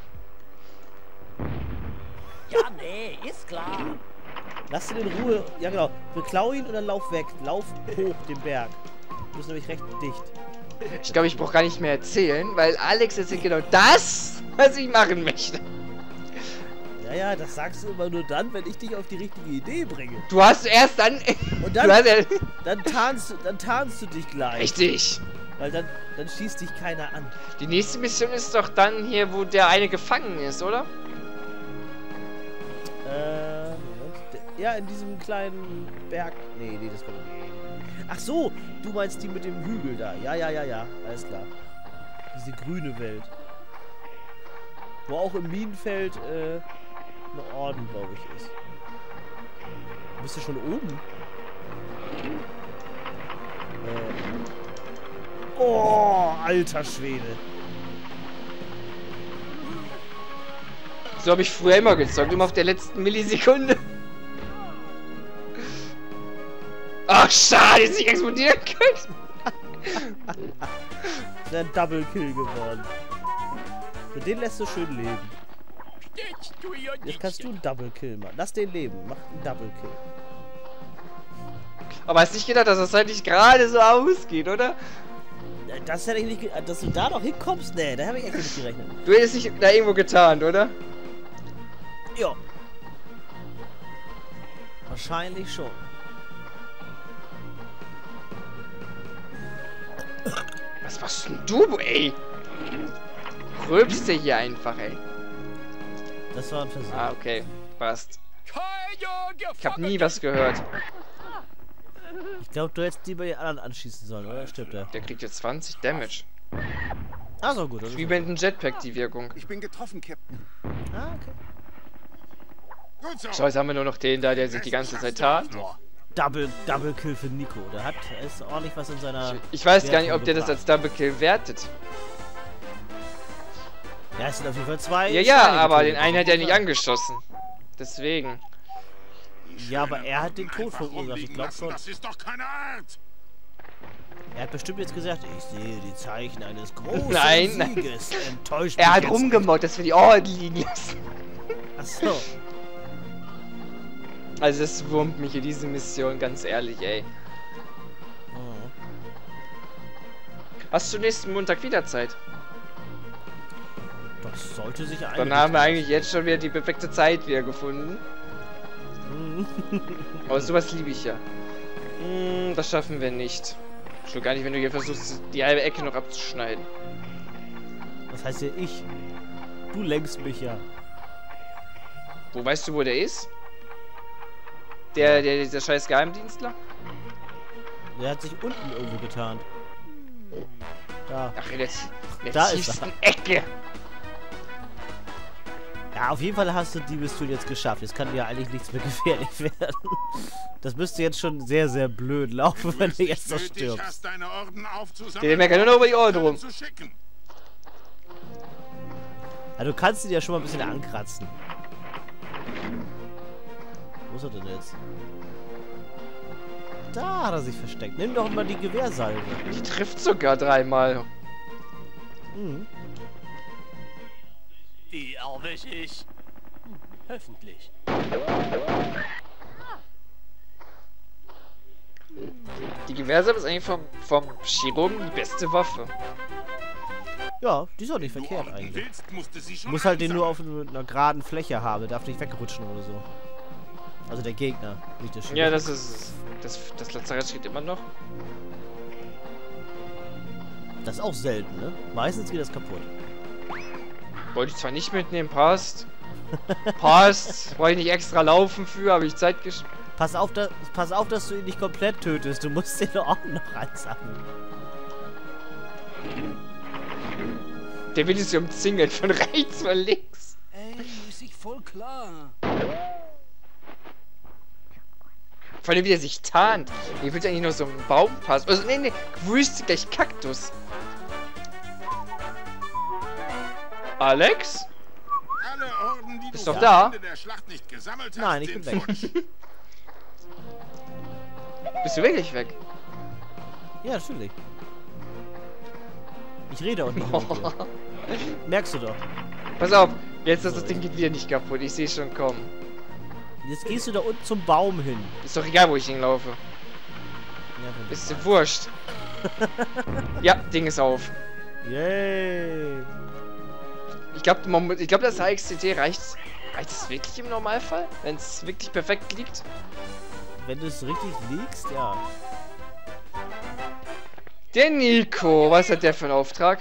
Ja, nee, ist klar. Lass ihn in Ruhe. Ja, genau. Beklau ihn und dann lauf weg. Lauf hoch den Berg. Du bist nämlich recht dicht. Ich glaube, ich brauche gar nicht mehr erzählen, weil Alex erzählt genau das, was ich machen möchte. Ja, ja, das sagst du immer nur dann, wenn ich dich auf die richtige Idee bringe. Du hast erst dann... Und dann, du hast ja, dann, tarnst, du- dann tarnst du dich gleich. richtig. Weil dann, dann schießt dich keiner an. Die nächste Mission ist doch dann hier, wo der eine gefangen ist, oder? Äh, Moment. Ja, in diesem kleinen Berg. Nee, nee, das kommt nicht. Ach so, du meinst die mit dem Hügel da. Ja, ja, ja, ja. Alles klar. Diese grüne Welt. Wo auch im Minenfeld äh, eine Orden, glaube ich, ist. Bist du schon oben? Äh. Oh, alter Schwede. So habe ich früher immer gezockt, immer auf der letzten Millisekunde. Ach, schade, dass ich explodieren könnte. Ist ein Double Kill geworden. Für den lässt du schön leben. Jetzt tu ihr Jetzt nicht. kannst du einen Double Kill machen. Lass den leben. Mach einen Double Kill. Aber hast nicht gedacht, dass das halt nicht gerade so ausgeht, oder? Äh, Das hätte ich nicht ge- Dass du da noch hinkommst? Nee, da habe ich echt nicht gerechnet. Du hättest dich da irgendwo getarnt, oder? Ja. Wahrscheinlich schon. Was machst denn du, ey? Rülpst du hier einfach, ey. Das war ein Versuch. Ah, okay. Passt. Keine Ich hab nie was gehört. Ich glaube, du hättest die bei den anderen anschießen sollen, oder? Stimmt ja. Der kriegt jetzt zwanzig Damage. Ach so, gut. Das Wie ist bei einem Jetpack, die Wirkung. Ich bin getroffen, Captain. ah, okay. Gut so. So, jetzt haben wir nur noch den da, der sich die ganze Zeit tarnt. Double, Double Kill für Nico. Der hat er ist ordentlich was in seiner... Ich weiß gar nicht, Wertung ob der das gebracht. als Double Kill wertet. Ja, es sind auf jeden Fall zwei... Ja, ja, Steine aber den getötet. einen hat er nicht angeschossen. Deswegen. Ja, aber er hat den Tod Einfach verursacht. Ich rumliegen glaube lassen, schon. Das ist doch keine Art. Er hat bestimmt jetzt gesagt, ich sehe die Zeichen eines großen Nein, nein. Sieges. Enttäuscht Er mich hat jetzt rumgemockt, dass wir die Orden liegen lassen. nicht. Ach so. Also es wurmt mich in diese Mission, ganz ehrlich, ey. Oh. Hast du nächsten Montag wieder Zeit? Das sollte sich eigentlich... Dann haben wir eigentlich jetzt schon wieder die perfekte Zeit wieder gefunden. Aber sowas liebe ich ja. Hm, das schaffen wir nicht. Schon gar nicht, wenn du hier versuchst, die halbe Ecke noch abzuschneiden. Was heißt hier ich? Du lenkst mich ja. Wo weißt du, wo der ist? Der, der, dieser scheiß Geheimdienstler? Der hat sich unten irgendwo getarnt. Da. Ach, in der, in der Da ist tiefsten Ecke. Ja, auf jeden Fall hast du die Mission jetzt geschafft. Jetzt kann dir ja eigentlich nichts mehr gefährlich werden. Das müsste jetzt schon sehr, sehr blöd laufen, wenn du jetzt so Nötig stirbst. hast, deine Orden aufzusammeln Der meckert nur noch über die Ohren rum. zu schicken. Ja, du kannst ihn ja schon mal ein bisschen ankratzen. Wo ist er denn jetzt? Da hat er sich versteckt. Nimm doch mal die Gewehrsalve. Die trifft sogar dreimal. Mhm. Die erwische ich. Hm, hoffentlich. Die Gewehrsalbe ist eigentlich vom, vom Chirurgen die beste Waffe. Ja, die ist auch nicht Wenn du verkehrt Orden eigentlich. willst, musst du sie Du schon musst halt den nur einsammeln. auf einer geraden Fläche haben. Der darf nicht wegrutschen oder so. Also der Gegner, nicht der Chirurg. Ja, das ist... Das, das Lazarett steht immer noch. Das ist auch selten, ne? Meistens geht das kaputt. Wollte ich zwar nicht mitnehmen, passt. Passt. Wollte ich nicht extra laufen für, habe ich Zeit gesch... Pass auf, da, pass auf, dass du ihn nicht komplett tötest. Du musst den auch noch einsammeln. Der will sich umzingeln von rechts, von links. Ey, ist ich voll klar. Vor allem, wie er sich tarnt. Wie will eigentlich nur so einen Baum passen? Also, nee, nee, Wüste gleich Kaktus. Alex? Alle Orden, die Bist du doch am da? Ende der Schlacht nicht gesammelt hast, Nein, ich sind bin weg. futsch. Bist du wirklich weg? Ja, natürlich. Ich rede auch nicht mit dir. Merkst du doch. Pass auf, jetzt ist das Ding geht wieder nicht kaputt. Ich sehe schon kommen. Jetzt gehst du da unten zum Baum hin. Ist doch egal, wo ich hinlaufe. Ja, wenn du Ist dir magst. wurscht. Ja, Ding ist auf. Yay. Ich glaube, ich glaub, das H X C T reicht Reicht das wirklich im Normalfall? Wenn es wirklich perfekt liegt? Wenn du es richtig liegst, ja. Der Nico, was hat der für einen Auftrag?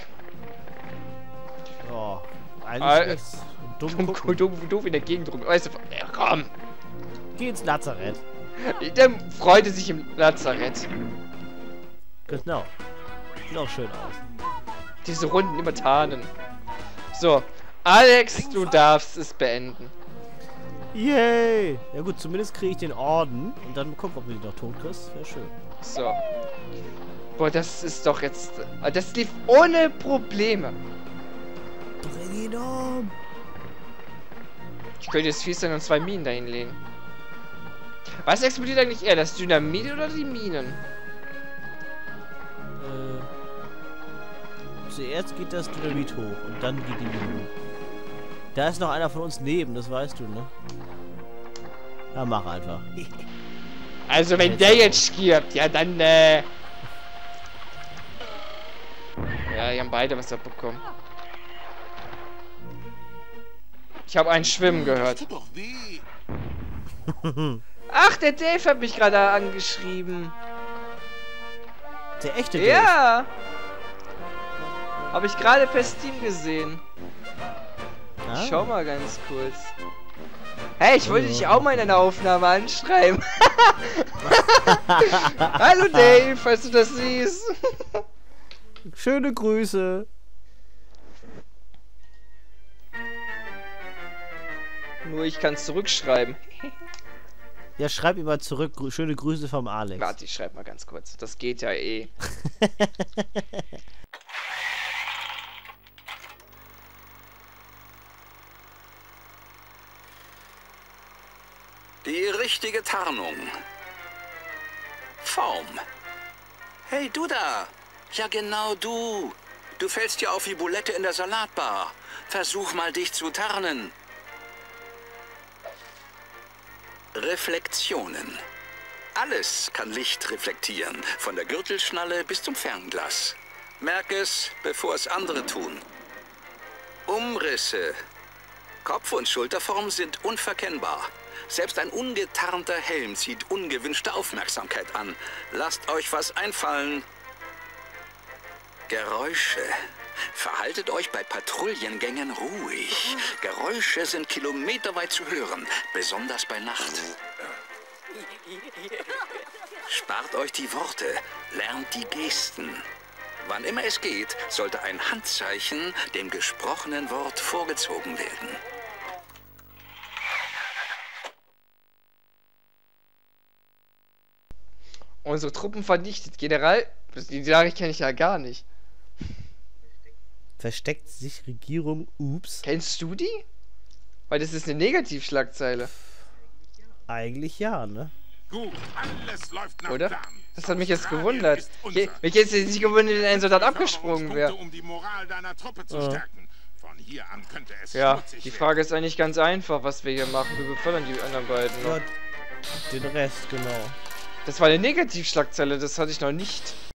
Oh, eigentlich Ah, nichts. Dumm Dumm, gucken. dumm, doof in der Gegend rum. Weißt du, ja, komm! Geh ins Lazarett. Der freute sich im Lazarett. Genau. Sieht auch schön aus. Diese Runden immer tarnen. So, Alex, du darfst es beenden. Yay! Ja gut, zumindest kriege ich den Orden. Und dann gucken, ob du den noch tot kriegst. Wäre schön. So. Boah, das ist doch jetzt... Das lief ohne Probleme. Bring ihn um! Ich könnte jetzt fies sein und zwei Minen dahin legen. Was explodiert eigentlich eher? Das Dynamit oder die Minen? Äh, zuerst geht das Dynamit hoch und dann geht die Mine hoch. Da ist noch einer von uns neben, das weißt du, ne? Ja, mach einfach. Also wenn der jetzt stirbt, ja dann, äh... Ja, die haben beide was abbekommen. Ich habe einen Schwimmen gehört. Tut doch weh. Ach, der Dave hat mich gerade angeschrieben. Der echte Dave. Ja! Habe ich gerade per Steam gesehen. Ah. Schau mal ganz kurz. Hey, ich wollte dich auch mal in einer Aufnahme anschreiben. Hallo Dave, falls du das siehst. Schöne Grüße. Nur ich kann es zurückschreiben. Ja, schreib ihm mal zurück. Grü schöne Grüße vom Alex. Warte, ich schreib mal ganz kurz. Das geht ja eh. Die richtige Tarnung. Form. Hey, du da. Ja, genau du. Du fällst ja auf wie Bulette in der Salatbar. Versuch mal, dich zu tarnen. Reflektionen. Alles kann Licht reflektieren, von der Gürtelschnalle bis zum Fernglas. Merk es, bevor es andere tun. Umrisse. Kopf- und Schulterform sind unverkennbar. Selbst ein ungetarnter Helm zieht ungewünschte Aufmerksamkeit an. Lasst euch was einfallen. Geräusche. Verhaltet euch bei Patrouillengängen ruhig. Geräusche sind kilometerweit zu hören, besonders bei Nacht. Spart euch die Worte, lernt die Gesten. Wann immer es geht, sollte ein Handzeichen dem gesprochenen Wort vorgezogen werden. Unsere Truppen vernichtet. General, die Nachricht kenne ich ja gar nicht. Versteckt sich Regierung, ups. Kennst du die? Weil das ist eine Negativschlagzeile. Eigentlich ja, ne? Gut, alles läuft nach Oder? Plan. Das hat mich jetzt Australien gewundert. ist unser. Je, mich hätte es nicht gewundert, wenn ein Soldat abgesprungen wäre. Um die Moral deiner Truppe zu Ja. stärken. Von hier an könnte es Ja, schmutzig die werden. Frage ist eigentlich ganz einfach, was wir hier machen. Wir befördern die anderen beiden noch. Ja, den Rest, genau. Das war eine Negativschlagzeile, das hatte ich noch nicht.